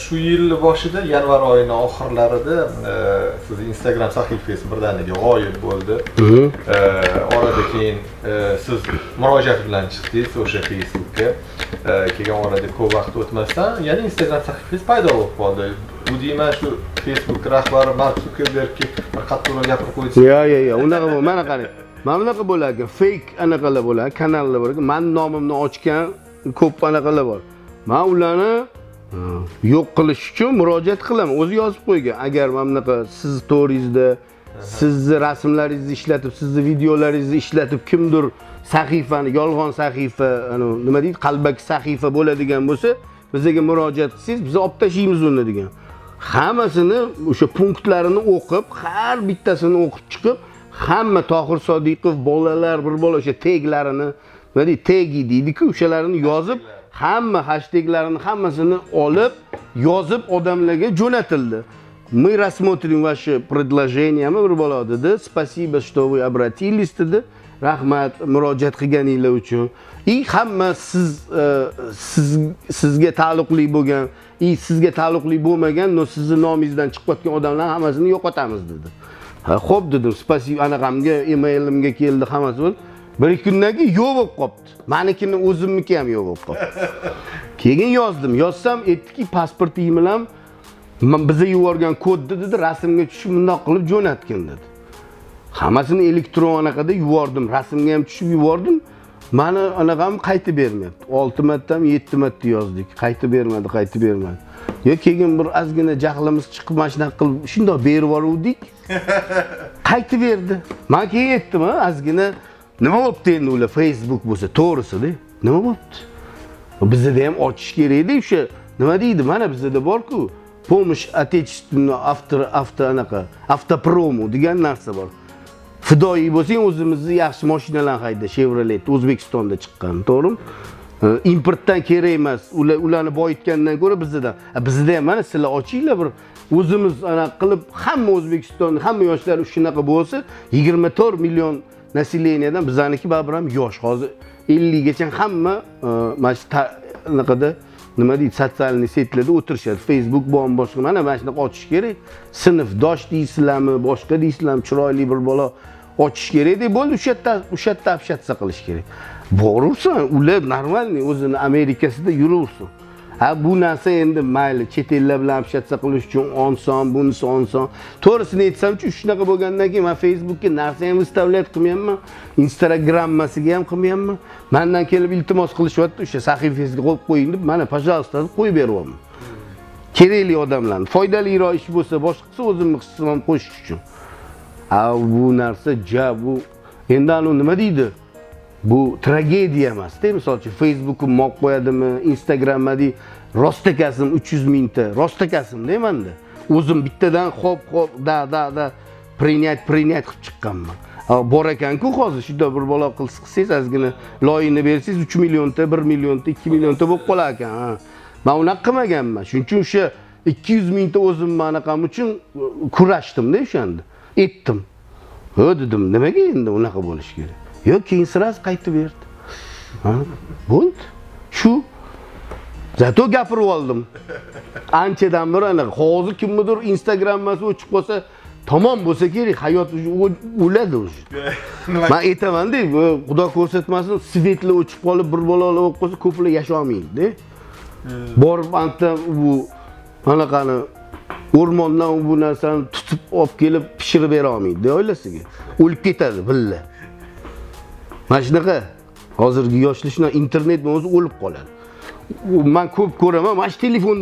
shu yil boshida yanvar oyining oxirlarida siz Instagram sahifangiz birdaniga g'oyib bo'ldi. Orada keyin siz murojaat bilan chiqdingiz o'sha Facebookka. Keyin orada ko'p vaqt o'tmasdan yana Instagram sahifangiz paydo bo'lib qoldi. Bu deyman shu Facebook rahbari Mark Zuckerbergga bir qattiqroq gapirib qo'ydi. Yo'q, unaqa bo'lmadi. Mana qarang. Mana bunaqa bo'ladi, fake anaqalar bo'ladi, kanallar bor. Men nomimni ochgan ko'p anaqalar bor. Men ularni yo'q qilish uchun murojaat qilaman. O'zi yozib qo'ygan. Agar mana bunaqa siz story'ingizda sizni rasmlaringizni ishlatib, sizni videolaringizni ishlatib kimdir sahifani, yolg'on sahifa, nima deydi, qalbaki sahifa bo'ladigan bo'lsa, bizga murojaat qilsangiz, biz olib tashlaymiz uni degan. Hammasini o'sha punktlarini o'qib, har bittasini o'qib chiqib, hamma Tohir Sodiqov bolalar bir bola o'sha taglarini, nima deydi, tagi deydi-ku, o'shalarini yozib, hamma hashtaglarini hammasini olib, yozib odamlarga jo'natildi. Мы рассмотрим ваше предложение, bir bola dedi. Spasibo, что вы обратились dedi. Rahmat murojaat qilganinglar uchun. Hamma sizga taalluqli bo'lgan, sizga taalluqli bo'lmagan, sizni nomingizdan chiqib ketgan odamlar hammasini yo'qotamiz dedi. Xo'p dedim, spasibo, anaqamga, emailimga keldi hammasi bo'ldi. Bir kundan keyin yo'q bo'lib qopti. Menikini o'zimniki ham yo'q bo'lib qopti. Keyin yozdim. Yozsam aytdiki, pasporting bilan biza yuborgan kodni dedi, rasmga tushib bundoq qilib jo'natgin dedi. Hammasini elektron anaqada yubordim, rasmga ham tushib yubordim. Meni anaqam qaytib bermayapti. 6 martami 7 marta yozdik. Qaytib bermadi. Keyin bir ozgina jahlimiz chiqib mashina qilib shundoq berib yubordik. Qaytib berdi. Men keyin aytdim, ozgina nima bo'pti endi ular Facebook bo'lsa, to'g'risi-da. Nima bo'pti? Bizda ham ochish kerak edi o'sha. Nima deydi? Mana bizda bor-ku, помощь отечественного автопроmu degan narsa bor. Fidoyi bo'lsang, o'zimizni yaxshi mashinalarni hayda, Chevrolet O'zbekistonda chiqqan, to'g'rimi? Importdan kerak emas. Ularni boyitgandan ko'ra bizda ham mana sizlar ochinglar bir o'zimiz qilib, hamma O'zbekistonda, hamma yoshlar shunaqa bo'lsa, 24 million nasileniyadan bizaniki baribir ham yosh. Hozir 50 gacha hamma mana shu anaqada nima deydi, sotsialniy setlarda o'tirishadi. Facebook bo'm boshqa mana shunaqa ochish kerak. Sinfdosh deysizlarmi, boshqa deysizlarmi, chiroyli bir bola ochish kerak deb bo'ldi. O'sha yerda общаться qilish kerak. Borursan, ular normalniy o'zini Amerikasida yuraversin. Bu narsa endi mayli, chet ellar bilan общаться qilish uchun oson, bunisi oson. To'g'risini aytsam-chi, shunaqa bo'lgandan keyin men Facebookga narsa ham выставлять qilmayapman, Instagrammasiga ham qilmayapman. Mendan kelib iltimos qilishyapti, o'sha sahifangizga qo'yib qo'ying deb, mana, pожалуйста, qo'yib beryapman. Kerakli odamlarni, foydaliroq ish bo'lsa, boshqasi o'zimni hissam qo'shish uchun. Bu narsa bu endi nima deydi? Bu tragediya emas-da. Misol uchun Facebook'im moq qo'yadimi, Instagram'da rostakasim 300 mingta, rostakasim deymanda. O'zim bittadan xo'p, da принять qilib chiqqanman. Bor ekan-ku hozir shunda bir bola qilsangiz, ozgina loyini bersangiz 3 millionta, 1 millionta, 2 millionta bo'lib qolar ekan. Men unaqa qilmaganman. Shuning uchun o'sha 200 mingta o'zim manaqam uchun kurashdim-da o'shanda. Etdim. Dedim, nimaga endi unaqa bo'lish kerak? Yo'q, keyin siras qaytib berdi. Bo'ldi. Shu. Zato gapirib oldim. Anchadan beri hozir kimnidir Instagram'asi o'chib qolsa, tamom bo'lsa kerak, hayot o'ladi o'sha. Men aytaman-da, Xudo ko'rsatmasin, svetli o'chib qolib, bir bolalar bo'lib qolsa, ko'plar yasha olmaydi-da. Borib anta bu anaqani o'rmondan bu narsani tutib olib kelib pishirib bera olmaydi oilasiga. O'lib ketadi billa. Mana shunaqa hozirgi yoshlar shuna internet bilan o'zi o'lib qoladi. Men ko'p ko'raman, mana shu telefonda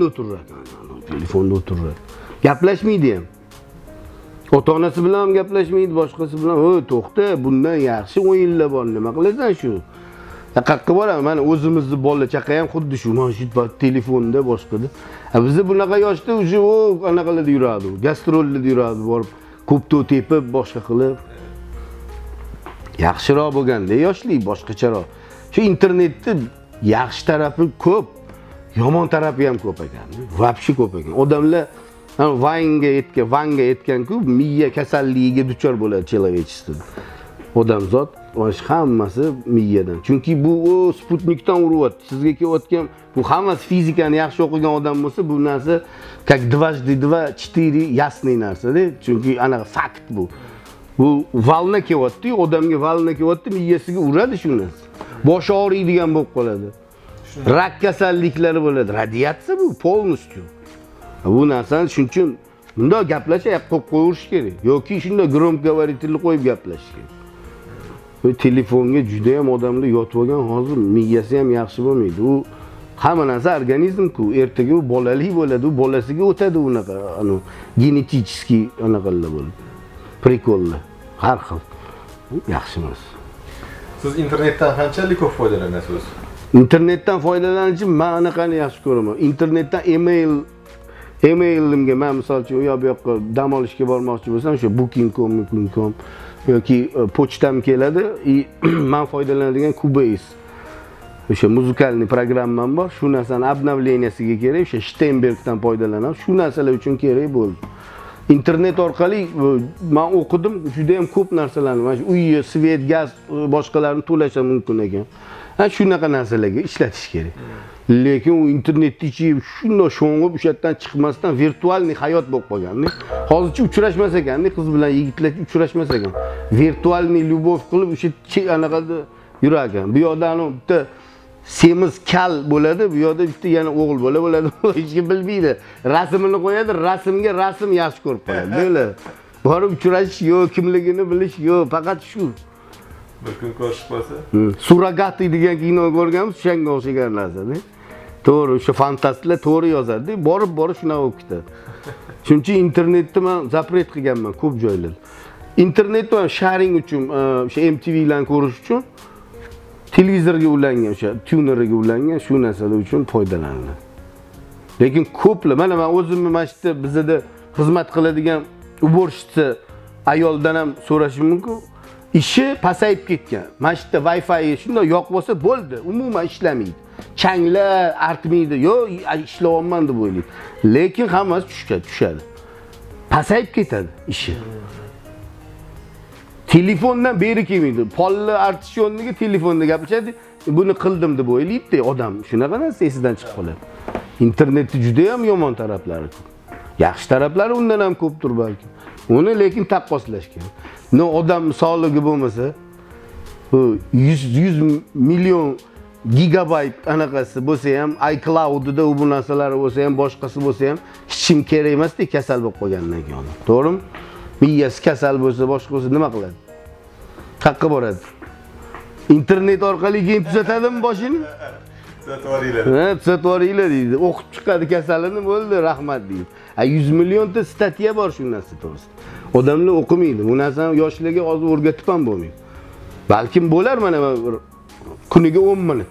o'tiradi. Gaplashmaydi ham. Ota-onasi bilan ham gaplashmaydi, boshqasi bilan. To'xta, bundan yaxshi o'yinlar bor, nima qilasan shu? Qayerga boraman? Mana o'zimizni bola chaqa ham xuddi shu, mana shu telefonda boshqada. Bizda bunaqa yoshda uje anaqalarda yuradi, gastrollarda yuradi, borib ko'pto tepib, boshqa qilib. Yaxshiroq bo'lganda yoshlik boshqacharoq. Shu internetda yaxshi tarafi ko'p, yomon tarafi ham ko'p ekan. Vobshe ko'p ekan. Odamlar vanga etgan-ku, miya kasalligiga duchor bo'ladi человечество. Odamzod hammasi miyadan. Chunki bu Sputnikdan uryapti. Sizga kelayotgan bu hammasi fizikani yaxshi o'qigan odam bo'lsa, bu narsa как 2 ясный narsa-da. Chunki anaqa fakt bu. Bu valna kelyapti, odamga valna kelyapti, miyasiga uradi shu narsa. Bosh og'riydigan bo'lib qoladi. Rak kasalliklari bo'ladi. Radiatsiya bu polностью. Bu narsani shuning uchun bunda gaplashib qo'yib kerak. Yoki shunda gromkoговоритель qo'yib gaplash kerak. Bu telefonga juda ham odamlar yotib olgan, hozir miyasi ham yaxshi bo'lmaydi. U hamma narsa organizm-ku, ertaga u bolalik bo'ladi, u bolasiga o'tadi unaqa, genetический anaqalar bo'ladi. Prikollar, har xil. Yaxshi emas. Siz internetdan qanchalik ko'p foydalanasiz? Internetdan foydalanish uchun men anaqani yaxshi ko'raman. Internetdan emailimga men misol uchun u yoqqa dam olishga bormoqchi bo'lsam, o'sha booking.com yoki pochtam keladi, men foydalanadigan Cubase. O'sha muzikalniy programmam bor. Shu narsani obnovleniyasiga kerak, o'sha Steinbergdan foydalanaman. Shu narsalar uchun kerak bo'ldi. Internet orqali men o'qidim, juda ham ko'p narsalarni, mana shu uy, svet, gaz boshqalarni to'lashim mumkin ekan. Shunaqa narsalarga ishlatish kerak. Lekin u internetni ichib shunday sho'ng'ib o'sha yerdan chiqmasdan virtualniy hayot bo'lib qolganda, hozircha uchrashmas ekanda, qiz bilan yigitlar uchrashmas ekan. Virtualniy любовь qilib o'sha anaqada yurar ekan. Bu yoqda bitta semiz kal bo'ladi, bu yoqda bitta yana o'g'il bola bo'ladi. Hech kim bilmaydi. Rasmini qo'yadi, rasmga rasm yaxshi ko'rib qo'yadi. Böyle borib uchrashish yo'q, kimligini bilish yo'q, faqat shu. Bir kun ko'rishib qolsa? Suragati degan kino ko'rganmiz, shunga o'xshagan narsa-da. To'g'ri, o'sha fantastlar to'g'ri yozadi. Borib shunaqa bo'lib ketadi. Chunki internetni men zapret qilganman ko'p joylarda. Internetni sharing uchun, o'sha MTV bilan ko'rish uchun televizorga ulangan, o'sha tunerga ulangan shu narsalar uchun foydalaniladi. Lekin ko'plar, mana men o'zimni mana shu bizda xizmat qiladigan уборщица ayoldan ham so'rashim mumkin. Ishi pasayib ketgan. Mana shu Wi-Fi shunday yo'q bo'lsa bo'ldi, umuman ishlamaydi. Changlar artmaydi, yo'q, ishlayapman deb o'ylaydi. Lekin hammasi tushadi. Pasayib ketadi ishi. Telefondan beri kelmaydi. Polli artish o'rniga telefonda gaplashadi. Buni qildim deb o'ylaydi odam. Shunaqa narsa esidan chiqib qoladi. Internetning juda ham yomon taraflari ko'p. Yaxshi taraflari undan ham ko'pdir balki. Uni lekin taqqoslash kerak. Odam sog'ligi bo'lmasa, 100 million gigabayt anaqasi bo'lsa ham, iCloud'da u bu narsalar bo'lsa ham, boshqasi bo'lsa ham, hech kim kerak emasdek kasal bo'lib qolgandan keyin. To'g'rimi? Miyasi kasal bo'lsa, boshqa bo'lsa nima qiladi? Qayerga boradi? Internet orqali keyin tuzatadimi boshini? Tuzatvoringlar deydi. O'qib chiqadi kasalini, bo'ldi, rahmat deydi. 100 millionta statya bor shu narsa to'g'risida. Odamlar o'qimaydi. Bu narsani yoshlarga hozir o'rgatib ham bo'lmaydi. Balkim bo'lar mana kuniga 10 minut.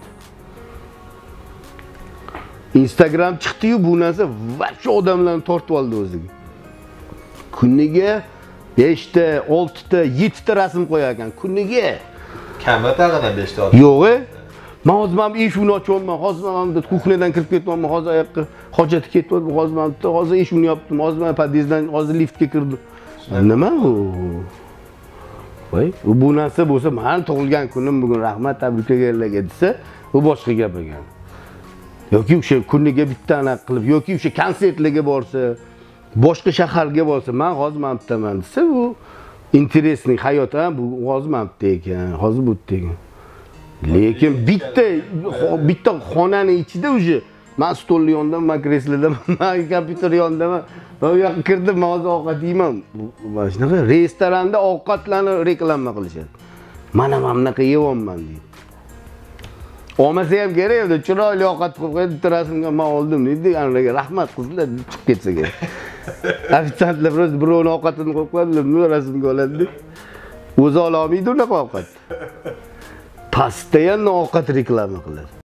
Instagram chiqdi-yu, bu narsa barcha odamlarni tortib oldi o'ziga. Kuniga 5 ta, 6 ta, 7 ta rasm qo'yar ekan. Kuniga. Kami tag'in 5 ta. Yo'q. Men hozir ham eshikni ochyapman, hozir ham kuxnedan kirib ketyapman, hozir oyoqqa hojatga ketyapman, hozir eshikni yopdim, hozir men podyezddan hozir liftga kirdim. Nima u? Voy, bu narsa bo'lsa, men tug'ilgan kunim bugun rahmat tabriklaganlarga desa, bu boshqa gap ekan. Yoki o'sha kuniga bitta aniq qilib, yoki o'sha konsertlarga borsa, boshqa shaharga borsa, men hozir men bittaman desa, bu interesniy hayot, bu hozir men bitta ekan, hozir bu bitta ekan. Lekin bitta xonani ichida o'sha men stol yonida, men kresloda, men kompyuter yonida, men u yoqqa kirdim, men hozir ovqat yeyman. Mana shunaqa restoranda ovqatlarni reklama qilishadi. Mana bunaqa yeyapman deydi. Olmasa ham kerak edi, chiroyli ovqat qilib qo'ydi, rasmga men oldim deydi. Anaga rahmat qizlar chiqib ketsa kerak. Ofitsiantlar просто birovning ovqatini qo'yib qo'yadilar, nima rasmga oladi. O'zi ola olmaydi unaqa ovqat. Postoyanno ovqat reklama qiladi.